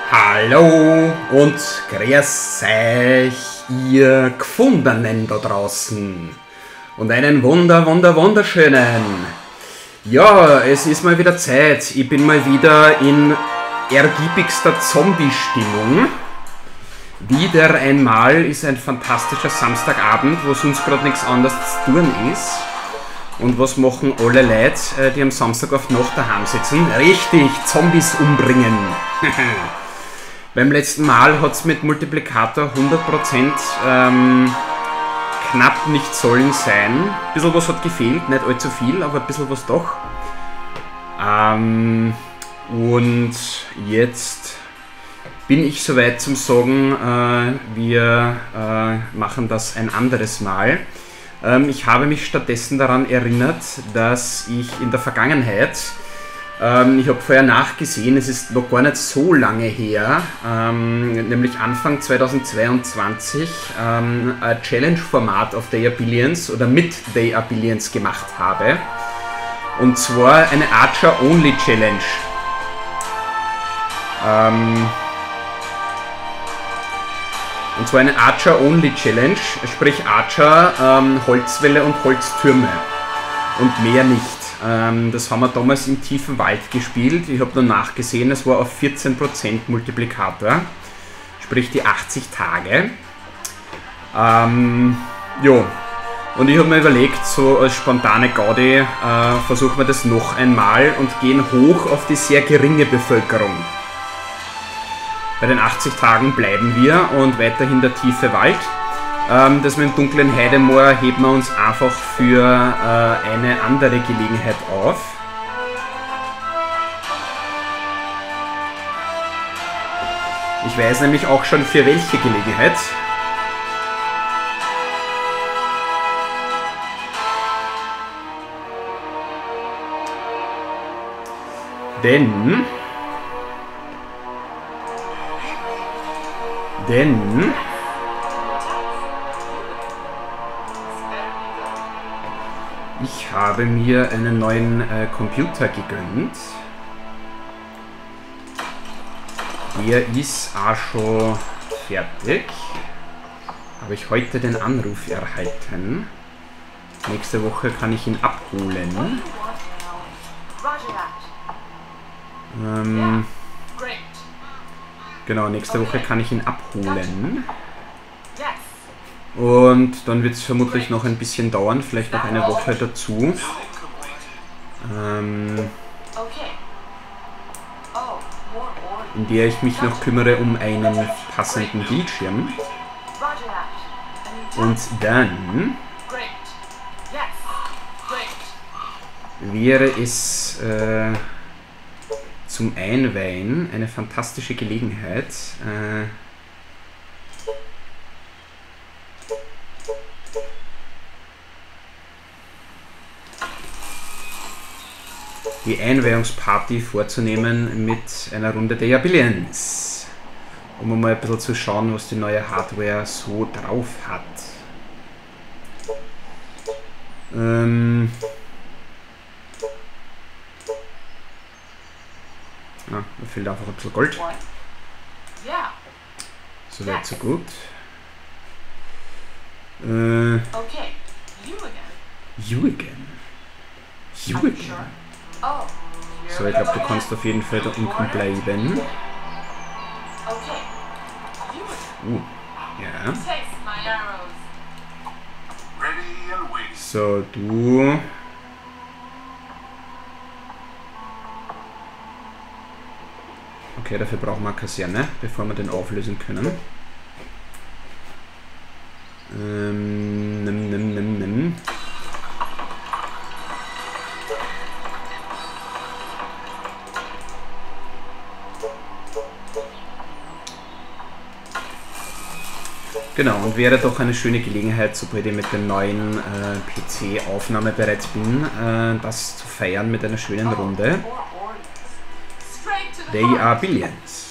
Hallo und grüß euch, ihr Gefundenen da draußen. Und einen wunderschönen. Ja, es ist mal wieder Zeit. Ich bin mal wieder in ergiebigster Zombie-Stimmung. Wieder einmal ist ein fantastischer Samstagabend, wo sonst gerade nichts anderes zu tun ist. Und was machen alle Leute, die am Samstag auf Nacht daheim sitzen? Richtig, Zombies umbringen. Beim letzten Mal hat es mit Multiplikator 100% knapp nicht sollen sein. Ein bisschen was hat gefehlt, nicht allzu viel, aber ein bisschen was doch. Und jetzt bin ich soweit zum Sagen, wir machen das ein anderes Mal. Ich habe mich stattdessen daran erinnert, dass ich in der Vergangenheit, ich habe vorher nachgesehen, es ist noch gar nicht so lange her, nämlich Anfang 2022, ein Challenge-Format auf Day Billions oder mit Day Billions gemacht habe. Und zwar eine Archer-Only-Challenge. Und zwar eine Archer-Only-Challenge, sprich Archer, Holzwälle und Holztürme. Und mehr nicht. Das haben wir damals im tiefen Wald gespielt. Ich habe dann nachgesehen, es war auf 14% Multiplikator. Sprich die 80 Tage. Ja. Und ich habe mir überlegt, so als spontane Gaudi, versuchen wir das noch einmal und gehen hoch auf die sehr geringe Bevölkerung. Bei den 80 Tagen bleiben wir und weiterhin der tiefe Wald. Das mit dem dunklen Heidemoor heben wir uns einfach für eine andere Gelegenheit auf. Ich weiß nämlich auch schon für welche Gelegenheit. Denn ich habe mir einen neuen Computer gegönnt. Der ist auch schon fertig. Habe ich heute den Anruf erhalten. Nächste Woche kann ich ihn abholen. Genau, nächste Woche kann ich ihn abholen. Und dann wird es vermutlich noch ein bisschen dauern, vielleicht noch eine Woche dazu. In der ich mich noch kümmere um einen passenden Bildschirm. Und dann wäre es zum Einweihen eine fantastische Gelegenheit, die Einweihungsparty vorzunehmen mit einer Runde Day Billions, um mal ein bisschen zu schauen, was die neue Hardware so drauf hat. Da fehlt einfach ein bisschen Gold. So weit, so gut. Okay, you again. You again. So, ich glaube, du kannst auf jeden Fall da unten bleiben. Ja. So, du. Okay, dafür brauchen wir eine Kaserne, bevor wir den auflösen können. Genau, und wäre doch eine schöne Gelegenheit, sobald ich mit dem neuen PC-Aufnahmebereit bin, das zu feiern mit einer schönen Runde. Day Billions.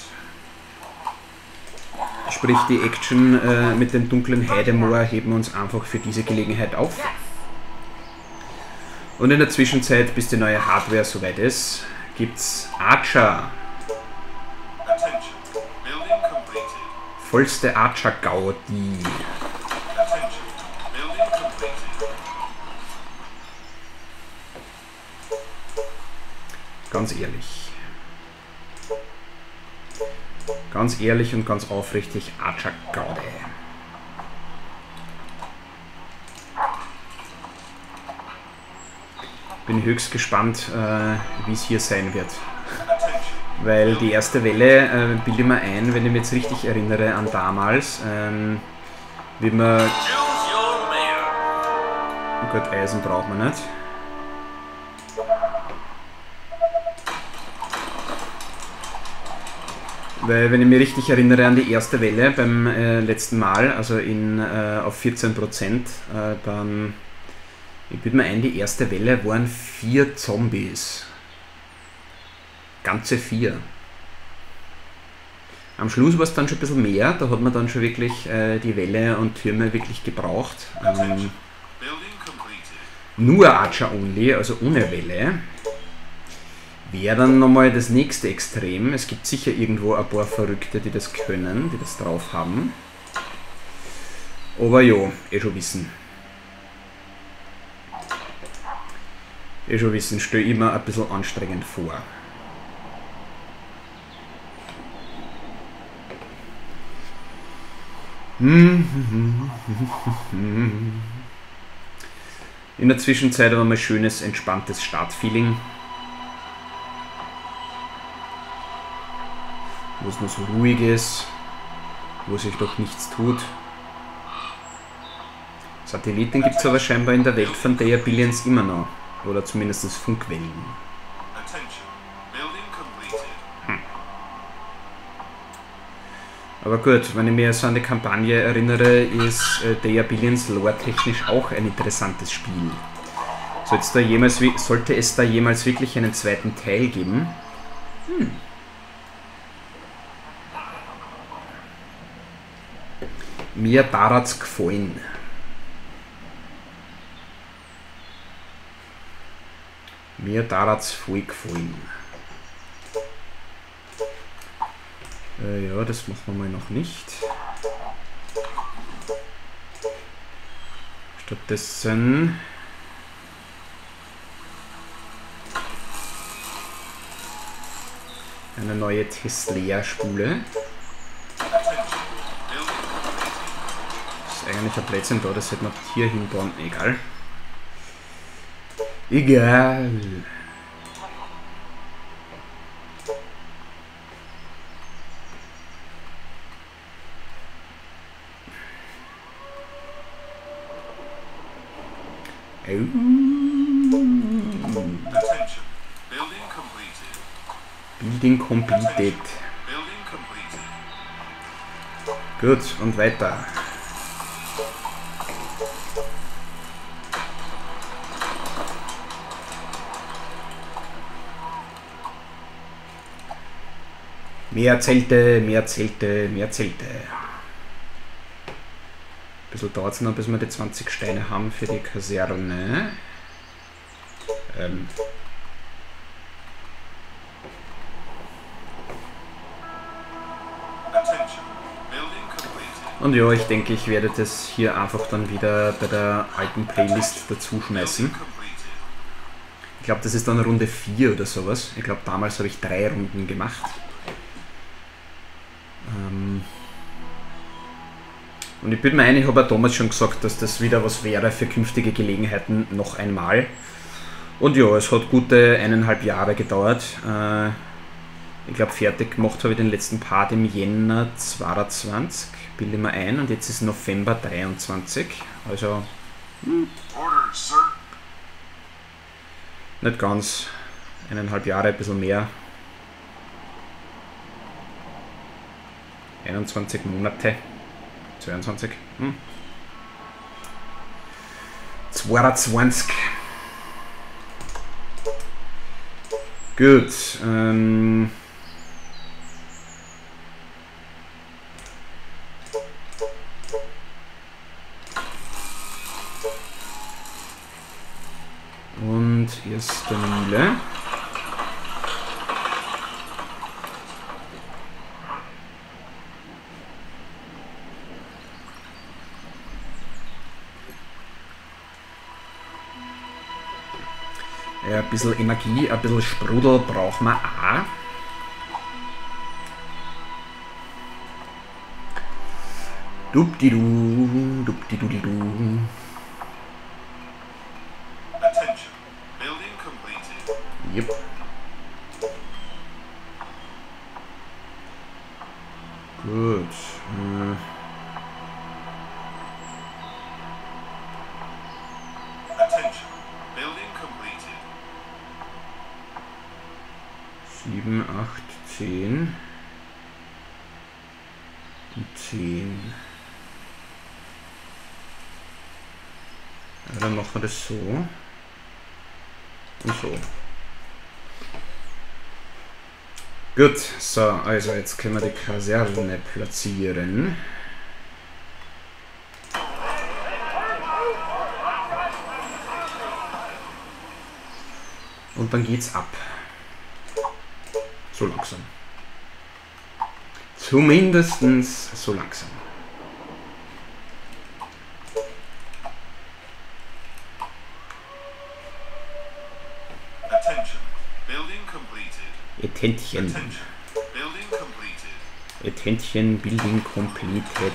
Sprich, die Action mit dem dunklen Heidemoor heben wir uns einfach für diese Gelegenheit auf. Und in der Zwischenzeit, bis die neue Hardware soweit ist, gibt's Archer. Vollste Archer-Gaudi. Ganz ehrlich. Ganz ehrlich und ganz aufrichtig Archer-Gaude. Bin höchst gespannt, wie es hier sein wird. Weil die erste Welle, bilde ich mir ein, wenn ich mich jetzt richtig erinnere an damals, wie man... Oh Gott, Eisen braucht man nicht. Weil, wenn ich mich richtig erinnere an die erste Welle beim letzten Mal, also auf 14%, dann, ich bilde mir ein, die erste Welle waren 4 Zombies. Ganze 4. Am Schluss war es dann schon ein bisschen mehr, da hat man dann schon wirklich die Welle und Türme wirklich gebraucht. Nur Archer Only, also ohne Welle. Wäre dann nochmal das nächste Extrem. Es gibt sicher irgendwo ein paar Verrückte, die das können, die das drauf haben. Aber ja, schon wissen. Schon wissen, stelle ich mir ein bisschen anstrengend vor. In der Zwischenzeit aber mal schönes, entspanntes Startfeeling. Wo es nur so ruhig ist, wo sich doch nichts tut. Satelliten gibt es aber scheinbar in der Welt von Day Billions immer noch. Oder zumindest Funkwellen. Aber gut, wenn ich mich so an die Kampagne erinnere, ist Day Billions lore-technisch auch ein interessantes Spiel. Sollte es da jemals wirklich einen zweiten Teil geben? Mir darat's gefallen. Mir darat's voll gefallen. Ja, das machen wir mal noch nicht. Stattdessen eine neue Tesla-Spule. Ist eigentlich ein Plätzchen da, das hätte man hier hinbauen. Egal. Egal. Building completed. Gut, und weiter. Mehr Zelte, mehr Zelte, mehr Zelte. Ein bisschen dauert es noch, bis wir die 20 Steine haben für die Kaserne. Und ja, ich denke, ich werde das hier einfach dann wieder bei der alten Playlist dazu schmeißen. Ich glaube, das ist dann Runde 4 oder sowas. Ich glaube, damals habe ich 3 Runden gemacht. Und ich bilde mir ein, ich habe ja damals schon gesagt, dass das wieder was wäre für künftige Gelegenheiten noch einmal. Und ja, es hat gute 1,5 Jahre gedauert. Ich glaube, fertig gemacht habe ich den letzten Part im Jänner 22, bilde ich mir ein, und jetzt ist November 23. Also nicht ganz 1,5 Jahre, ein bisschen mehr. 21 Monate. 22. 22. Gut. Und erste Mühle. Ja, ein bisschen Energie, ein bisschen Sprudel brauchen wir auch. Dupdidu, dupdidu. Attention. Building completed. Yep. Gut. Attention. Building completed. 7, 8, 10 und 10. Ja, dann machen wir das so und so. Gut, so, also jetzt können wir die Kaserne platzieren. Und dann geht's ab. So langsam. Zumindestens so langsam. Attention. Building completed. Etentchen. Attention. Building completed. Etentchen, Building completed.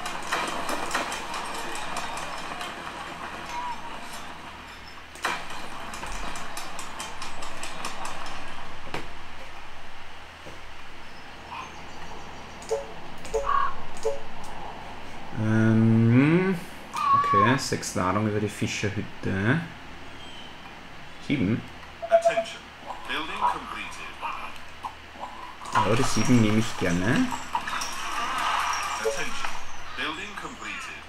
Okay, 6 Nahrung über die Fischerhütte. 7. Attention. Building completed. Ja, die 7 nehme ich gerne. Attention. Building completed.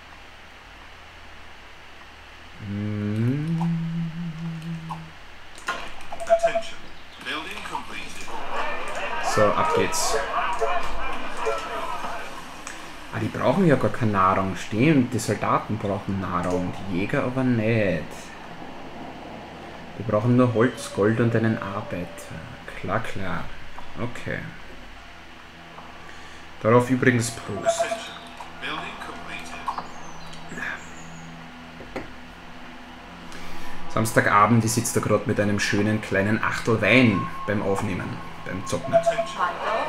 Attention. Building completed. So, ab geht's. Ah, die brauchen ja gar keine Nahrung, stimmt. Die Soldaten brauchen Nahrung, die Jäger aber nicht. Die brauchen nur Holz, Gold und einen Arbeiter. Klar, klar. Okay. Darauf übrigens Prost. Attention. Building completed. Samstagabend, ich sitze da gerade mit einem schönen kleinen Achtel Wein beim Aufnehmen, beim Zocken. Attention.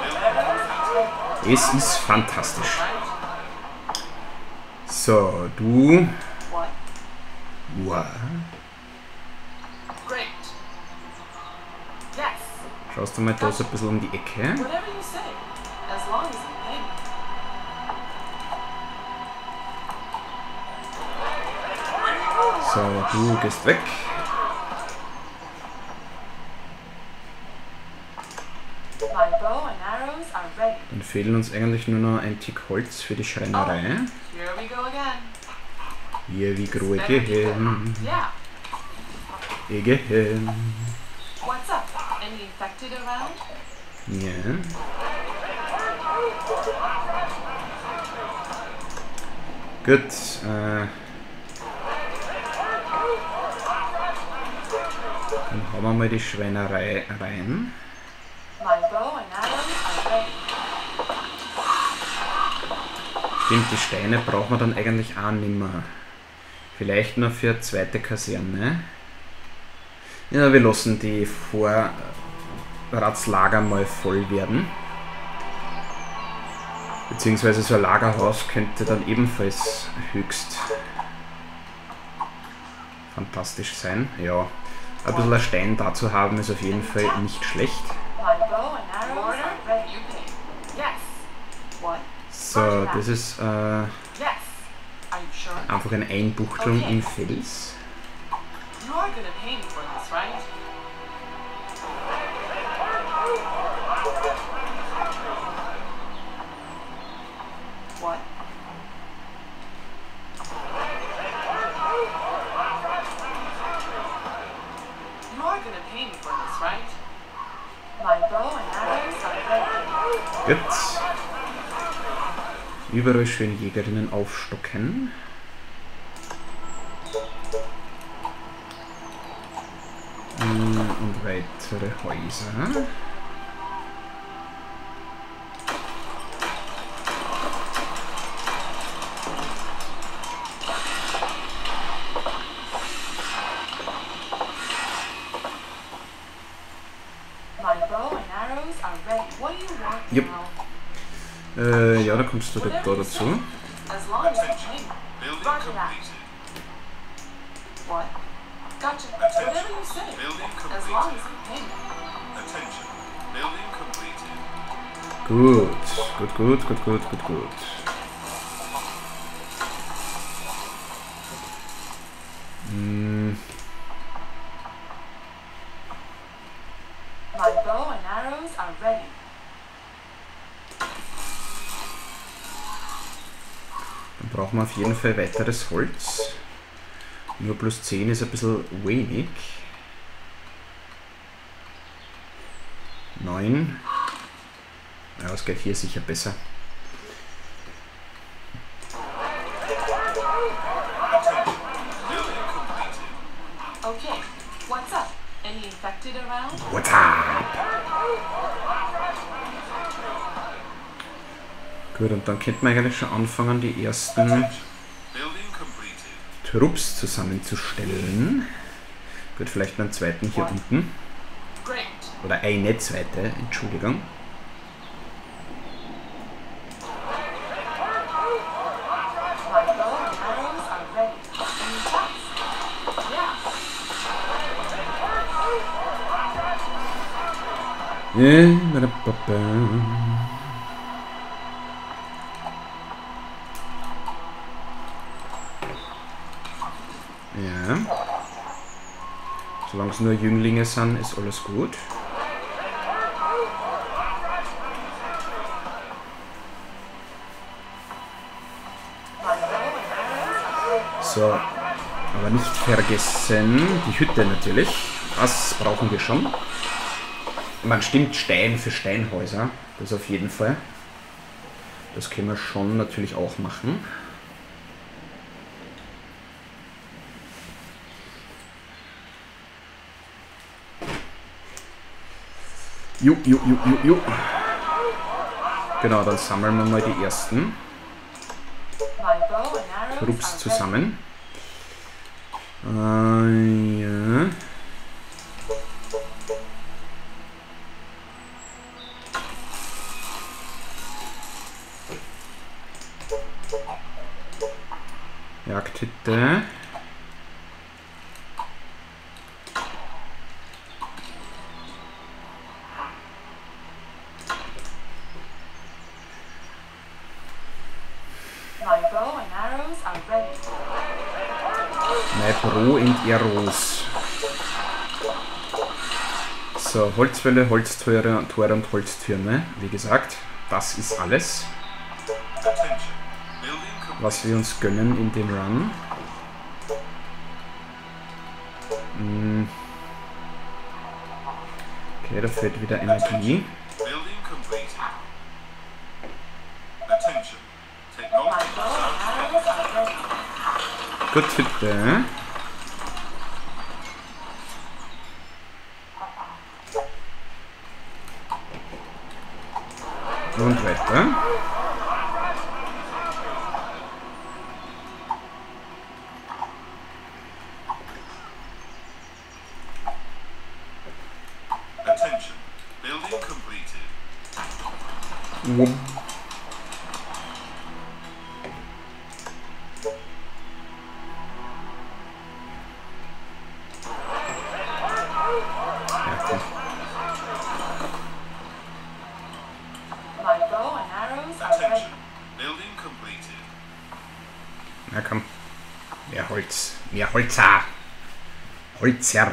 Es ist fantastisch. So, du. Wow. Great. Yes. Schaust du mal da so ein bisschen um die Ecke? Whatever you say. As long as you pay me. So, du gehst weg. My bow and arrows are ready. Dann fehlen uns eigentlich nur noch ein Tick Holz für die Schreinerei. Here we go again. Hier wie große gehen. Yeah. Gehen. What's up? Any infected around? Ja. Gut. Dann hauen wir mal die Schweinerei rein. My bow and arrows are ready. Stimmt, die Steine braucht man dann eigentlich auch nimmer. Vielleicht nur für eine zweite Kaserne. Ja, wir lassen die Vorratslager mal voll werden. Beziehungsweise so ein Lagerhaus könnte dann ebenfalls höchst fantastisch sein. Ja, ein bisschen ein Stein da zu haben ist auf jeden Fall nicht schlecht. My bow and arrows are ready. You pay. Yes. What? So, das ist Yes. Are you sure? einfach eine Einbuchtung im Fels. You're gonna pay me for this, right? What? You're gonna pay me for this, right? My bow and arrows are ready. Gut. Überall schön Jägerinnen aufstocken. Und weitere Häuser. Jupp. Ja, da kommst du da dazu. As long as you pay me. Building Roger that. completed. What? Gotcha. Attention. Whatever you say. Building As long completed. as you pay me. Attention. Building completed. Gut. My bow and arrows are ready. Dann brauchen wir auf jeden Fall weiteres Holz. Nur plus 10 ist ein bisschen wenig. 9. Ja, es geht hier sicher besser. Okay, what's up? Any infected around? What's up? Gut, und dann könnten wir eigentlich schon anfangen, die ersten Building completed. Trupps zusammenzustellen. Gut, vielleicht einen zweiten hier unten. Great. Oder eine zweite, Entschuldigung. My bow and arrows are ready. Any shots? Yeah. Ja. Solange es nur Jünglinge sind, ist alles gut. So, aber nicht vergessen, die Hütte natürlich. Das brauchen wir schon. Man stimmt Stein für Steinhäuser, das auf jeden Fall. Das können wir schon natürlich auch machen. Jo. Genau, dann sammeln wir mal die ersten Trupps zusammen. Ja. Jagdhütte. My Bow and Arrows. So, Holzwälle, Holztore und Holztürme. Wie gesagt, das ist alles, was wir uns gönnen in dem Run. Okay, da fehlt wieder Energie. Gut, Hütte. Und weiter. Attention. Building completed. Na komm. Mehr Holz. Mehr Holzer. Holzer.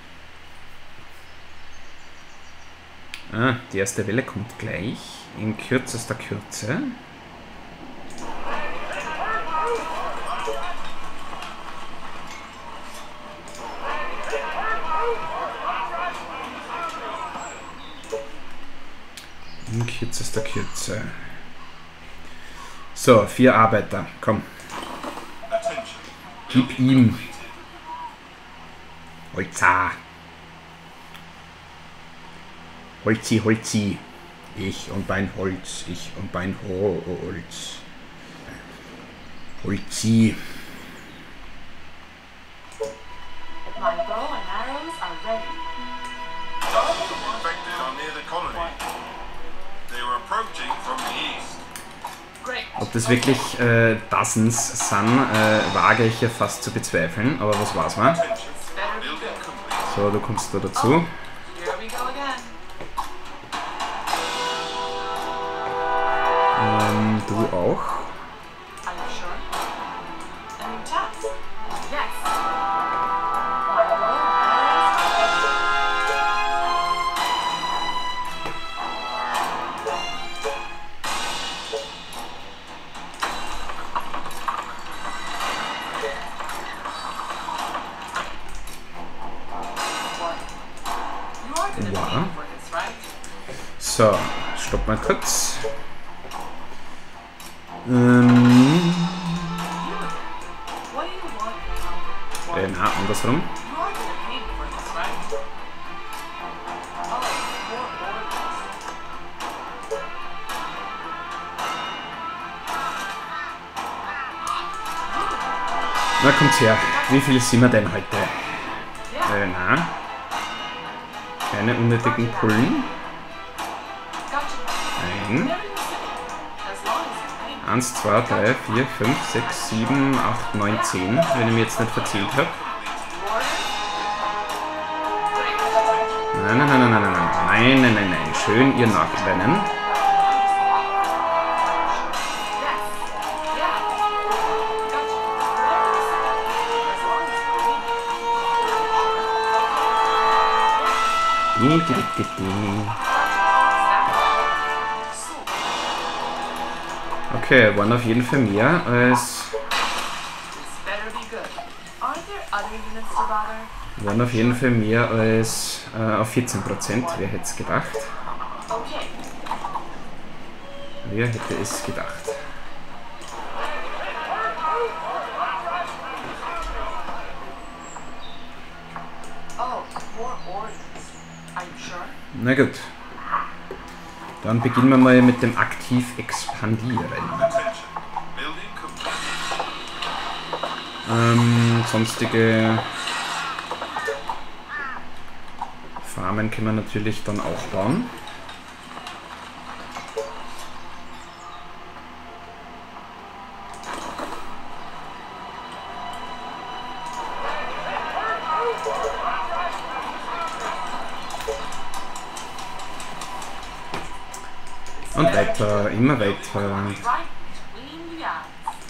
Ah, die erste Welle kommt gleich. In kürzester Kürze. In kürzester Kürze. So, 4 Arbeiter. Komm. Gib ihm. Holza. Holzi. Ich und mein Holz. Ich und mein Holz. Holzi. My bow and arrows are ready. Infected are near the colony. They were approaching das wirklich Dozens sind, wage ich ja fast zu bezweifeln, aber was war's mal? Attention. This better be Building good. complete. So, du kommst da dazu. Here we go again. Du auch. Are you sure? A new task. Yes. My bow and arrows are ready. What? You are gonna Wow. pay for this, right? So, stopp mal kurz. What do you want now? What? Na, andersrum. You are gonna pay me for this, right? Oh, more orders. Na, kommt's her. Wie viel sind wir denn heute? Yeah, Na. Keine unnötigen Pullen. gotcha. Nein. Whatever you say. As long as you pay me. 1, 2, 3, 4, 5, 6, 7, 8, 9, 10. Wenn ich mich jetzt nicht verzählt habe. Order? Nein, nein, nein, nein, nein, nein, nein, nein, nein, nein. Schön ihr nachrennen. Yes. Yeah. Gotcha. Whatever you say. As long as you pay me. So. Okay, waren auf jeden Fall mehr als This better be good. Aren't there other units to bother? waren auf jeden Fall mehr als auf 14%. Wer hätte es gedacht? Okay. Wer hätte es gedacht? Oh, more orders. Are you sure? Na gut. Dann beginnen wir mal mit dem aktiv expandieren. Attention. Building complete. Sonstige Farmen können wir natürlich dann auch bauen. Und weiter, immer weiter. Right between the eyes.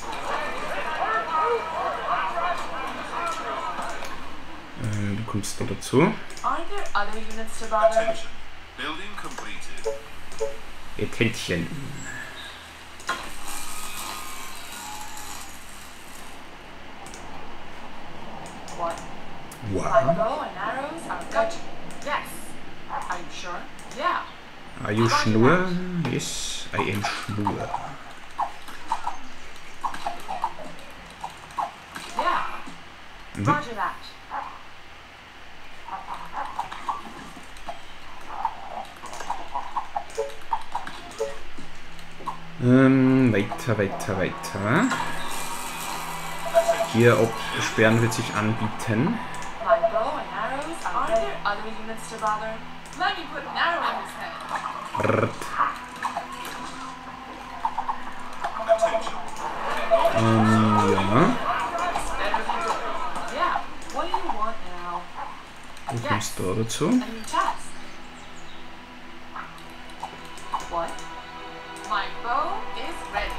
Du kommst da dazu. Aren't there other units to bother? Attention. Building completed. Etentchen. What? My Wow. bow and arrows are good. Yes. Are you sure? Yeah. Are you Schnur? Yes, I am Schnur. Yeah. Roger that. Weiter, weiter, weiter. Hier absperren wird sich anbieten. My bow and arrows are there other units to bother? Let me put an arrow in his head. Brrrt. Attention. Ja. This better be good. Yeah. What do you want now? Du kommst da dazu. A new task. What? My bow is ready.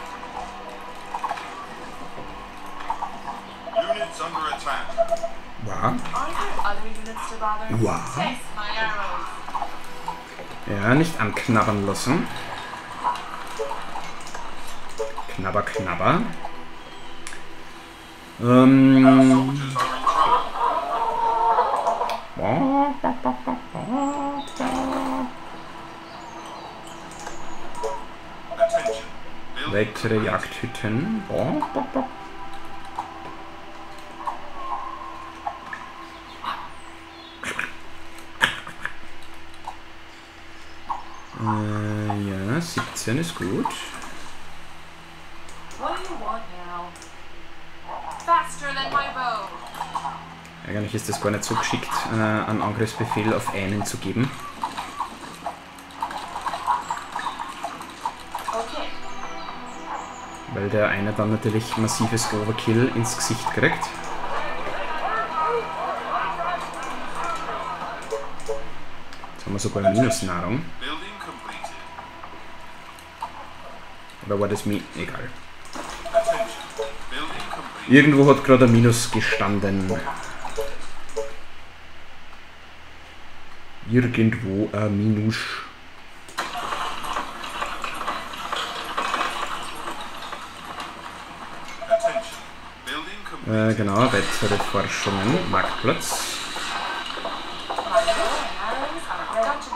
Units under attack. Wow. Aren't there other units to bother? Wow. Test my arrows. Ja, nicht anknabbern lassen. Knabber, knabber. Soldiers are in trouble. Attention. Building Weitere Jagdhütten. Ja, 17 ist gut. What do you want now? Faster than my bow. Eigentlich ist es gar nicht so geschickt, einen Angriffsbefehl auf einen zu geben. Okay. Weil der eine dann natürlich massives Overkill ins Gesicht kriegt. Jetzt haben wir sogar Minusnahrung. Building completed. Oder war das mir? Egal. Attention. Building completed. Irgendwo hat gerade ein Minus gestanden. Irgendwo ein Minus. Attention. Building completed. Genau, weitere Forschungen. Marktplatz. My bow and arrows are ready. Gotcha.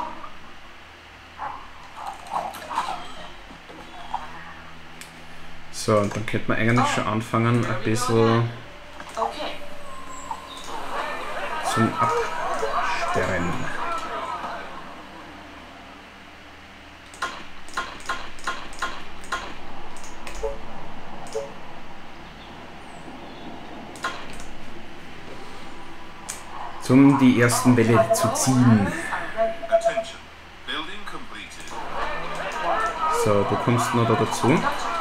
So, und dann könnte man eigentlich schon anfangen, ein bisschen Okay. zum Absperren. Um die ersten Welle zu ziehen. Attention. Building completed. So, du kommst noch da dazu.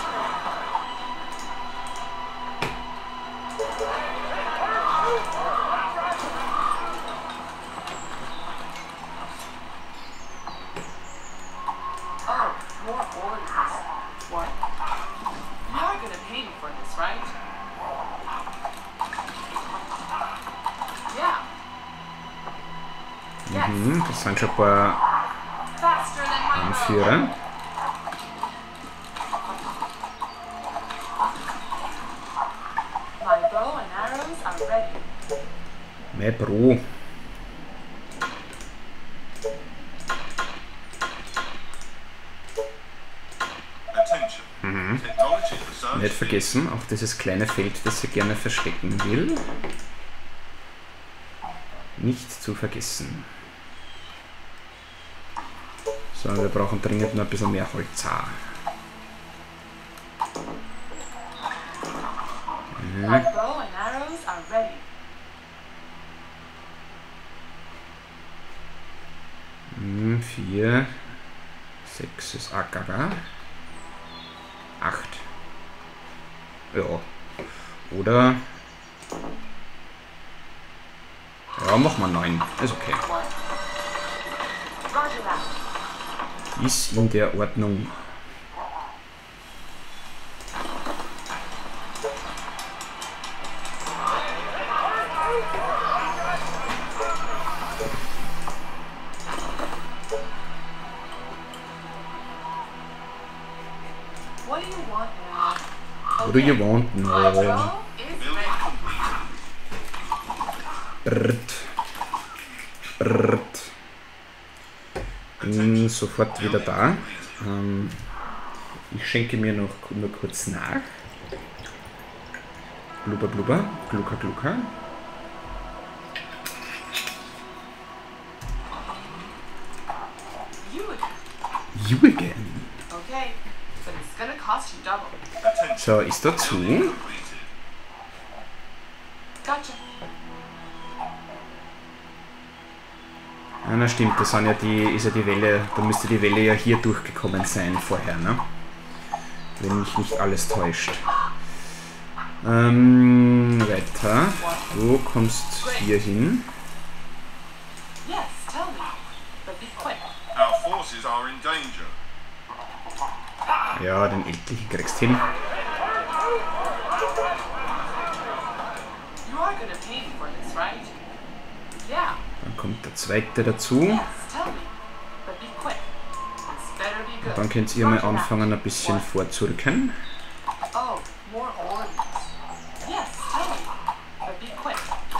Oh, more orders. What? You're gonna pay me for this, right? Yeah. Yes. Das sind schon ein paar Faster than my bow. Anführer. My bow and arrows are ready. Mehr Pro. Attention. Technology research. Nicht vergessen, auch dieses kleine Feld, das sie gerne verstecken will. Nicht zu vergessen. So, wir brauchen dringend noch ein bisschen mehr Holz. My bow and arrows are ready. 4, 6 ist Agaga. 8. Ja. Oder. Ja, machen wir 9. Ist okay. What? Roger that. Ist in der Ordnung. What do you want now? What do you want My now? bow is Building ready. completed. Brrt. Brrt. Bin sofort wieder da. Ich schenke mir noch nur kurz nach. Blubber, blubber. Glucker, glucker. You again. You again. Okay. But it's gonna cost you double. Attention. So, ist dazu. Completed. Gotcha. Ja, na stimmt, das sind ja ist ja die Welle, da müsste die Welle ja hier durchgekommen sein vorher, ne? Wenn mich nicht alles täuscht. Weiter. Du kommst hier hin. Yes, tell me. But be quick. Our forces are in danger. Ja, den Ältlichen kriegst hin. You are gonna pay me for this, right? Yeah. Dann kommt der zweite dazu. Yes, tell me. But be quick. This better be good. Dann könnt ihr mal Roger that. anfangen, ein bisschen vorzurücken. Oh, more orders. Yes, tell me. But be quick.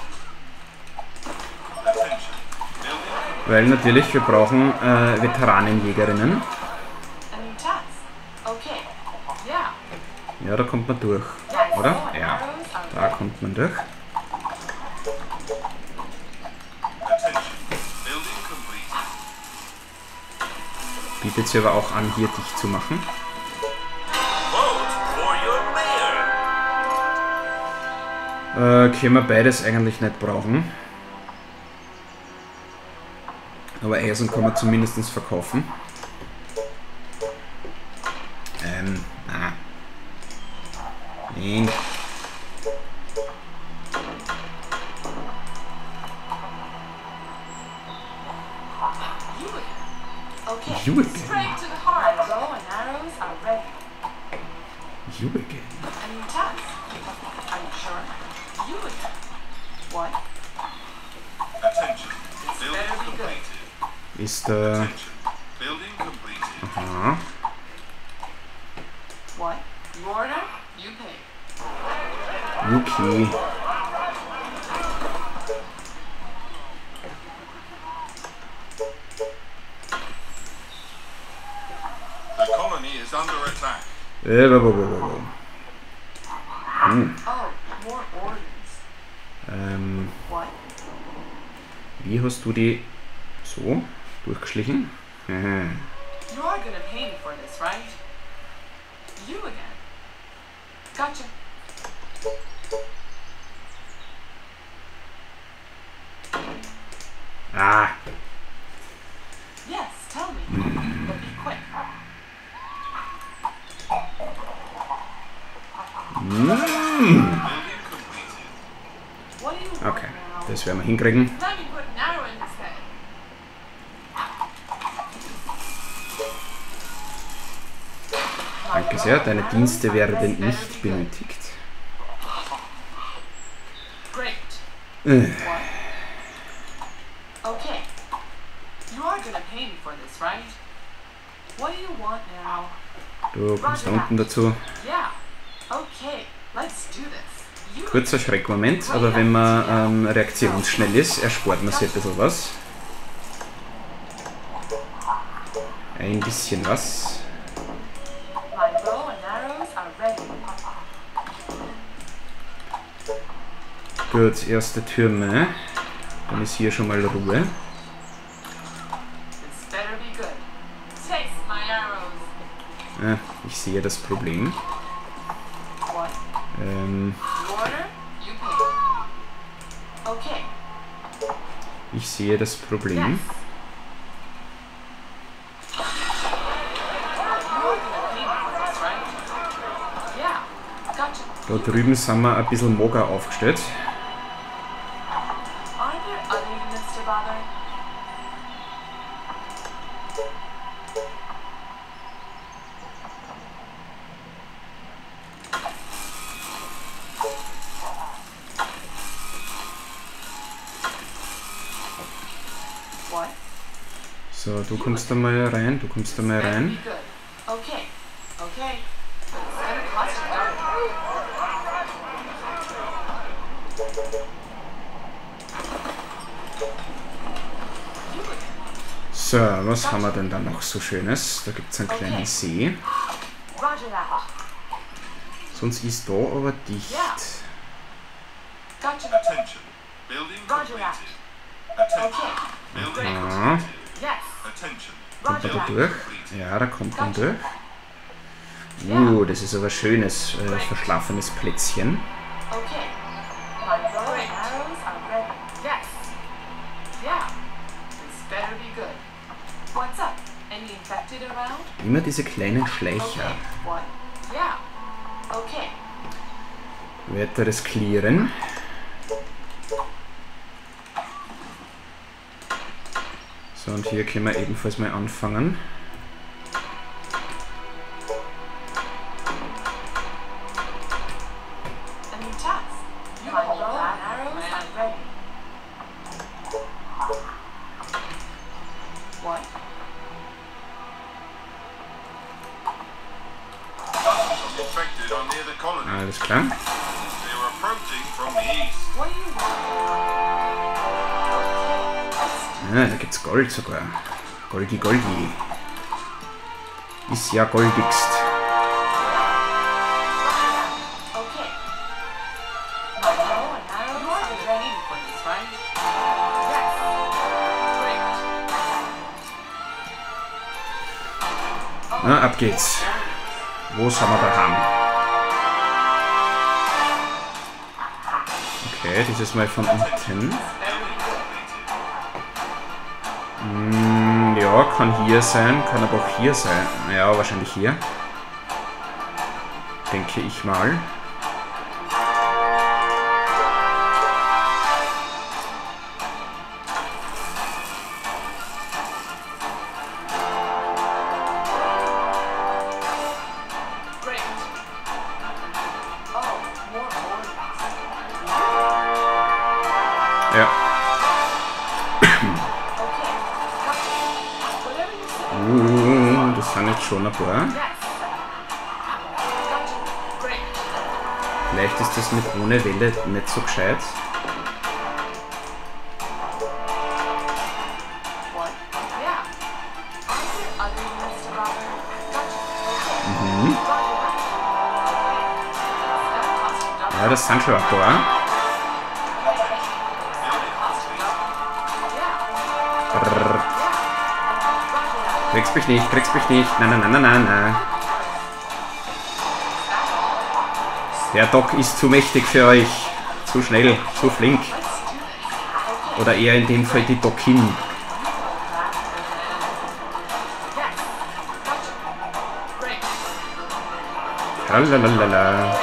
Attention. Building Weil natürlich, wir brauchen Veteranenjägerinnen. A new task. Okay. Yeah. Ja, da kommt man durch, Yes. oder? Bow and Ja, arrows are da ready. kommt man durch. Attention. Building completed. Bietet sie aber auch an, hier dicht zu machen. Vote for your mayor. Können wir beides eigentlich nicht brauchen. Aber Eisen kann man zumindest verkaufen. Nein. You again. Okay. You again. Straight to the heart. My bow and arrows are ready. You again. Any attacks? Are you sure? You again. What? Attention. This Building better be good. completed. Ist der... Attention. Building completed. Aha. What? You order, you pay. Okay. The colony is under attack. Oh, more orders. What? Wie hast du die so durchgeschlichen? Aha. You're gonna pay me for this, right? You again. Gotcha. Ah, Yes, tell me. But be quick. Building completed. What do you want okay. now? Das werden wir hinkriegen. Let me put an arrow in his head. Danke sehr, deine Dienste werden nicht benötigt. Great. Äh, What? Okay. You are gonna pay me for this, right? What do you want now? Du kommst da unten dazu. Yeah. Okay. Let's do this. You Kurzer Schreckmoment, aber wenn man reaktionsschnell ist, erspart man sich ein bisschen was. Ein bisschen was. My bow and arrows are ready. Gut, erste Türme. Dann ist hier schon mal Ruhe. This better be good. Taste my arrows. Ich sehe das Problem. What? Ähm, You order, you pay. Okay. ich sehe das Problem. Yes. You're gonna pay me for this, right? Yeah. Gotcha. Da drüben sind wir ein bisschen mager aufgestellt. Are there other units to bother? What? So, du kommst da mal rein, du kommst da mal Better rein. be good. Okay. Okay. But it's gonna cost you double. You again. So, was haben wir denn da noch so Schönes? Da gibt es einen kleinen See. Roger that. Sonst ist da aber dicht. Gotcha. Attention. Building Roger that. completed. Okay. Attention. Building Aha. completed. Yes. Attention. Kommt er Roger da that. durch? Ja, da kommt man durch. Das ist aber ein schönes, verschlafenes Plätzchen. Okay. My bow and arrows are ready. Yes. Yeah. This better be good. What's up? Any infected around? Immer diese kleinen Schleicher. Okay. What? Yeah. Okay. Weiteres Clearen. So, und hier können wir ebenfalls mal anfangen. Any tasks? My bow and arrows are ready. What? Dozens of infected are near the colony. Alles klar. They are approaching from the east. What do you want? Okay. Da gibt's Gold sogar. Goldi, Goldi. Ist ja goldigst. Okay. My bow and arrows are ready for this, right? Yes. Great. Na, ab geht's. Wo sind wir daheim? Okay, dieses Mal von unten. Ja, kann hier sein, kann aber auch hier sein. Ja, wahrscheinlich hier. Denke ich mal. jetzt schon ein paar. Yes. Gotcha. Great. Vielleicht ist das mit ohne Welle nicht so gescheit. What? Yeah. Are there other units to bother? Gotcha. Mhm. Roger that. Ja, das sind schon ein paar. Brrr. Kriegst mich nicht, kriegst mich nicht. Nein, nein, nein, nein, nein, nein. Der Doc ist zu mächtig für euch. Zu schnell, zu flink. Oder eher in dem Fall die Dockin. Tralalala.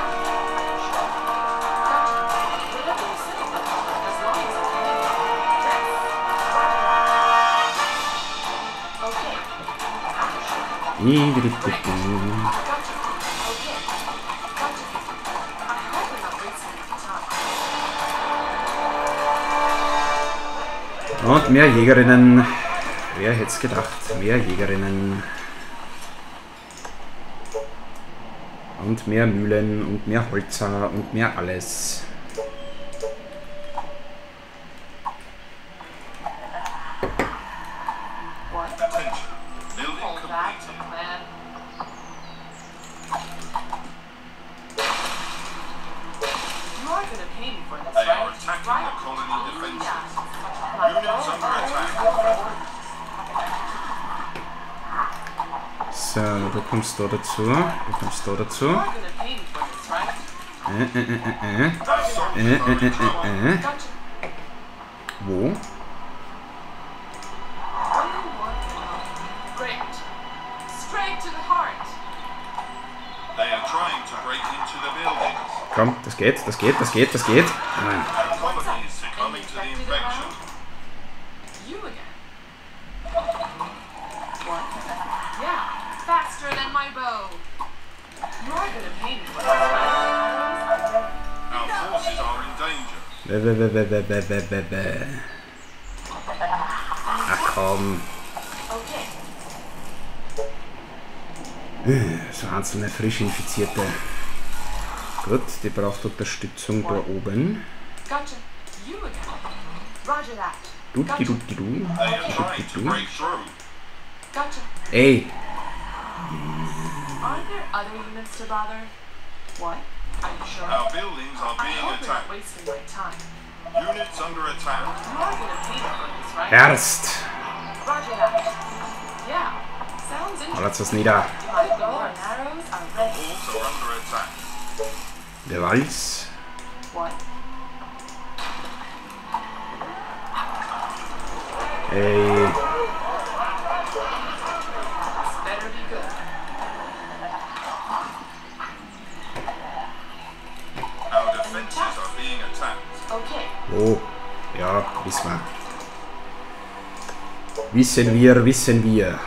Und mehr Jägerinnen. Wer hätte es gedacht? Mehr Jägerinnen. Und mehr Mühlen und mehr Holzer und mehr alles. Attention. Building completed. You are gonna pay me for this, They are right? attacking the colony defenses. Yeah. Units under attack. So, du kommst da dazu. Du kommst da dazu. You are gonna pay me for this, right? Gotcha. Wo? What do you want now? Great. Straight to the heart. They are trying to break into the buildings. Komm, das geht, das geht, das geht, das geht. Nein. The colony is succumbing to the infection. You again. What? Yeah. Faster than my bow. You are gonna pay me for this, right? Our forces are in danger. Ach komm. Okay. So einzelne frisch Infizierte. Gut, die braucht Unterstützung da oben. Gotcha. You again. Roger that. Dutti dutti du. They are trying to break through. Gotcha. Ey, Aren't there other units to bother? What? Are you sure? Our buildings are I being hope you're not attacked. wasting my time. Units under attack. You are gonna pay me for this, right? Erst. Roger that. Yeah. Sounds interesting. Halt's was nieder. My bow and arrows are ready. Walls are under attack. Der Walz. What? Ey. This better be good. Our defenses are being attacked. Okay. Wo? Ja, wissen wir. Wissen wir, wissen wir.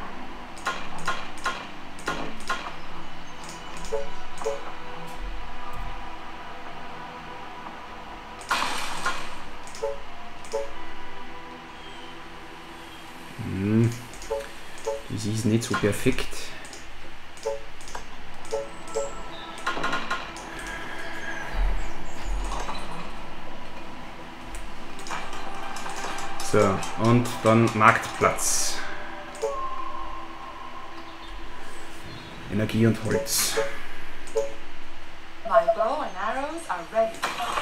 Das ist nicht so perfekt. So, und dann Marktplatz. Energie und Holz. My bow and arrows are ready.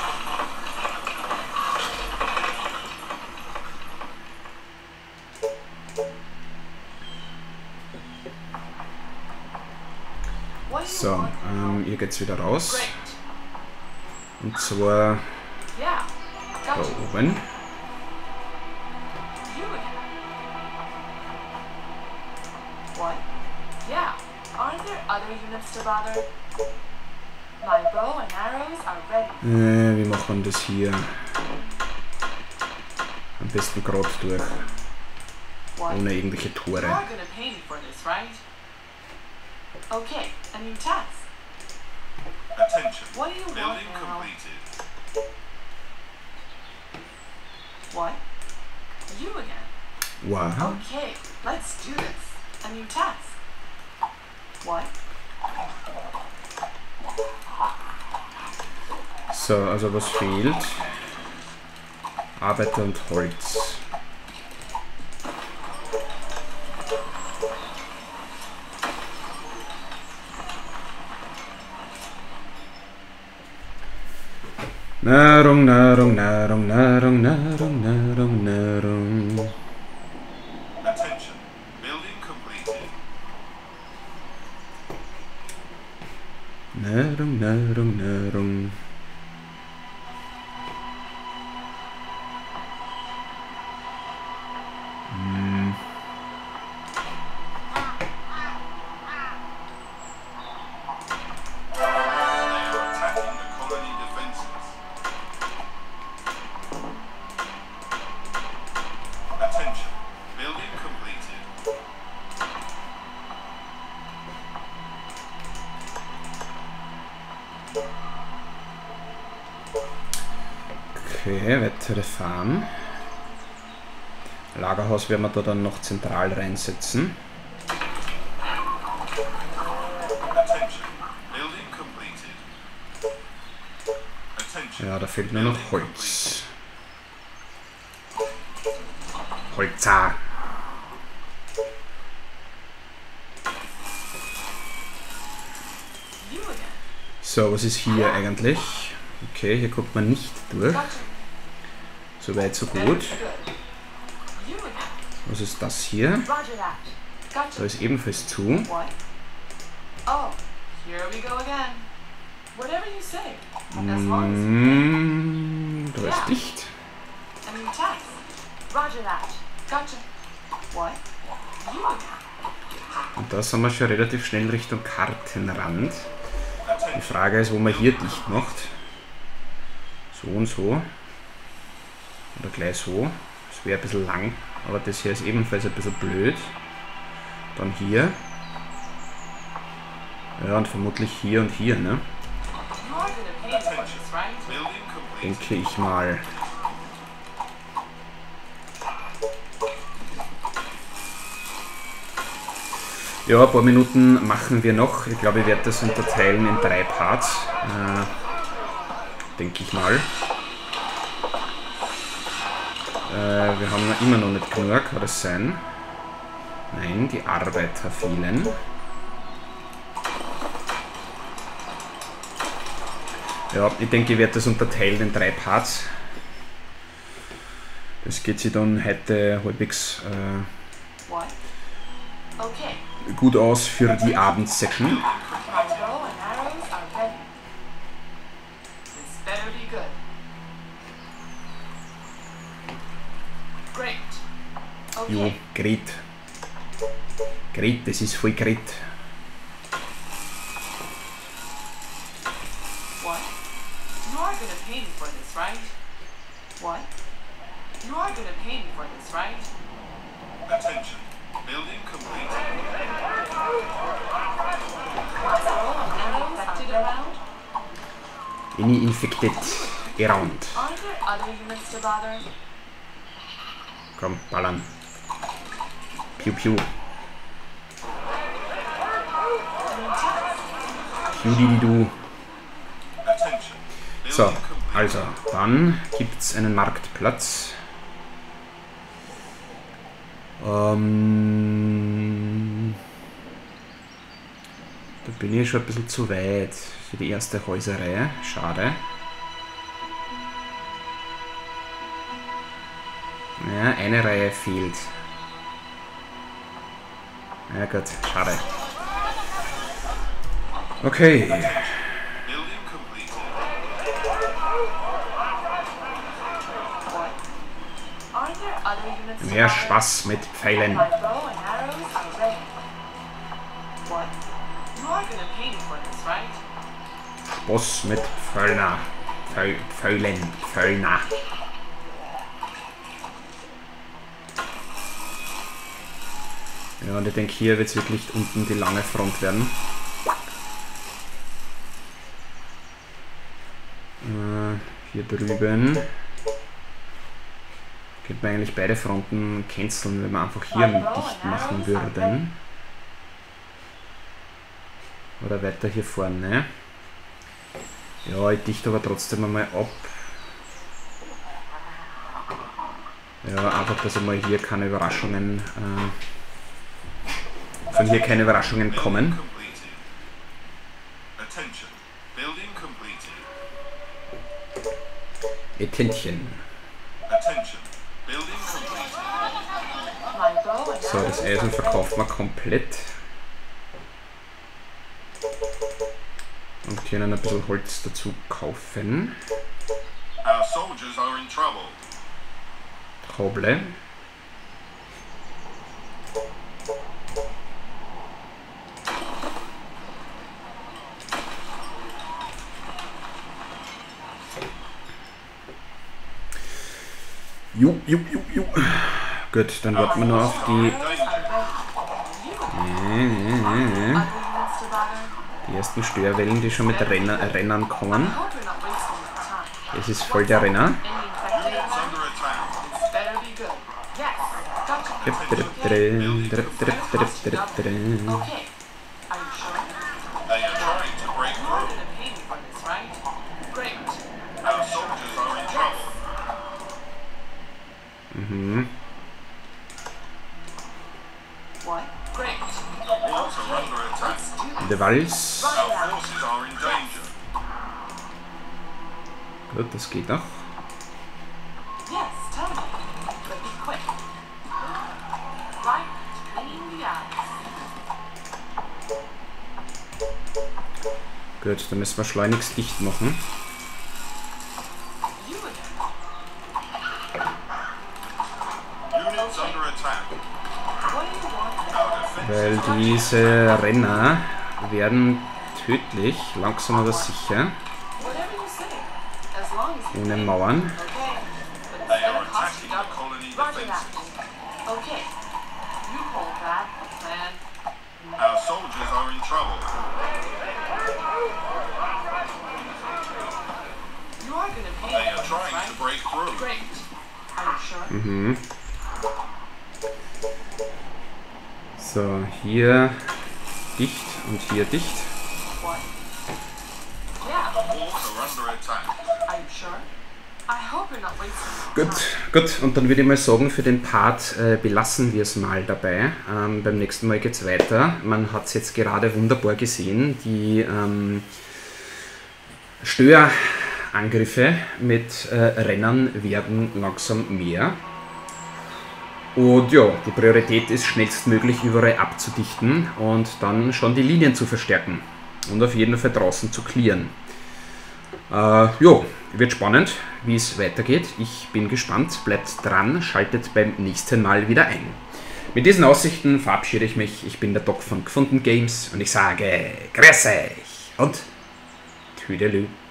What do you So, want? ihr geht's wieder raus. Great. Und zwar Yeah. da Gotcha. oben. You again. What? Yeah. Aren't there other units to bother? My bow and arrows are ready. Wie macht man das hier? Am besten gerade durch, What? ohne irgendwelche You Tore. are gonna pay me for this, right? Okay, a new task. Attention. What do you want Building now? completed. What? You again. Wow. Okay, let's do this. A new task. What? So, also was fehlt? Arbeiter und Holz. Nahrung, Nahrung, Nahrung, Nahrung, Nahrung, Nahrung, Nahrung. Attention. Building completed. Nahrung, Nahrung, Nahrung. They are attacking the colony defenses. Attention. Building completed. Okay, weitere Farm. Lagerhaus werden wir da dann noch zentral reinsetzen. Attention. Building completed. Attention. Ja, da fehlt nur noch Holz. Holza. You again. So, was ist hier eigentlich? Okay, hier kommt man nicht durch. Gotcha. So weit, so Better gut. be good. You again. Was ist das hier? Roger that. Da Gotcha. ist ebenfalls zu. What? Oh, here we go again. Whatever you say. As long as Da ist dicht. I mean text. Roger that. Gotcha. What? You again. Und da sind wir schon relativ schnell Richtung Kartenrand. Die Frage ist, wo man hier dicht macht. So und so. Oder gleich so. Das wäre ein bisschen lang, aber das hier ist ebenfalls ein bisschen blöd. Dann hier. Ja, und vermutlich hier und hier, ne? You are gonna pay me for this, right? Building complete. Denke ich mal. Ja, ein paar Minuten machen wir noch. Ich glaube, ich werde das unterteilen in 3 Parts. Denke ich mal. Wir haben immer noch nicht genug, kann das sein? Nein, die Arbeiter fehlen. Ja, ich denke, ich werde das unterteilen in 3 Parts. Das geht sich dann heute halbwegs What? Okay. gut aus für die Abendsession. My bow and arrows are ready. This better be good. Great. Jo, Okay. great. Great, das ist voll great. What? You are gonna pay me for this, right? What? You are gonna pay me for this, right? Attention. Building completed. Infected around? Any infected around. Aren't there other humans to bother? Komm, ballern. Piu piu. Piu di di du. Attention. So, Building complete. also, dann gibt es einen Marktplatz. Da bin ich schon ein bisschen zu weit für die erste Häuserreihe. Schade. Ja, eine Reihe fehlt. Ja gut, schade. Okay. Building completed. What? Aren't there other humans to Mehr bother? Spaß mit Pfeilen. My bow and arrows are ready. What? You are gonna pay me for this, right? Spaß mit Pfeilner. Pfeilen. Pfeilner. Ja, und ich denke, hier wird es wirklich unten die lange Front werden. Hier drüben könnte man eigentlich beide Fronten canceln, wenn wir einfach hier dicht machen würden. Oder weiter hier vorne. Ja, ich dichte aber trotzdem einmal ab. Ja, einfach, dass einmal hier keine Überraschungen, von hier keine Überraschungen kommen. Completed. Attention. Building completed. Etentchen. Attention. Building completed. My bow and So, das Eisen verkauft man komplett. Und können ein bisschen Holz dazu kaufen. Our soldiers are in trouble. Koble. Ju. Gut, dann warten wir noch auf die ersten Störwellen, die schon mit Rennern kommen. hope you're not wasting your time. Es ist voll der Renner. Any infected Units under attack. better be good. Yes, gotcha. Okay. Okay, are you sure? They are trying to break You're through. gonna pay me for this, right? Great. Our soldiers are in trouble. What? Great. Walls are under attack. Let's do this. Der Wals. Our forces are in danger. Gut, das geht noch. Yes, tell me. But be quick. Right between the eyes. Gut, dann müssen wir schleunigst dicht machen. You again. Units under attack. What do you want? Our defense Weil diese Renner werden tödlich, langsam aber sicher, Whatever you say. As long as you ohne pay. Mauern. Okay. But it's They are gonna cost attacking you the double. colony Roger that. defenses. Okay. You hold that plan. Our soldiers are in trouble. You are gonna pay They me are for this, trying to right? break through. Great. Are you sure? So, hier dicht und hier dicht. What? Yeah. Walls are under attack. Are you sure? I hope you're not wasting Gut, gut, und dann würde ich mal sagen, für den Part belassen wir es mal dabei. Beim nächsten Mal geht es weiter. Man hat es jetzt gerade wunderbar gesehen, die Störangriffe mit Rennern werden langsam mehr. Und ja, die Priorität ist schnellstmöglich überall abzudichten und dann schon die Linien zu verstärken und auf jeden Fall draußen zu clearen. Ja, wird spannend, wie es weitergeht. Ich bin gespannt, bleibt dran, schaltet beim nächsten Mal wieder ein. Mit diesen Aussichten verabschiede ich mich. Ich bin der Doc von Gefunden Games und ich sage Grüß euch und Tüdelü.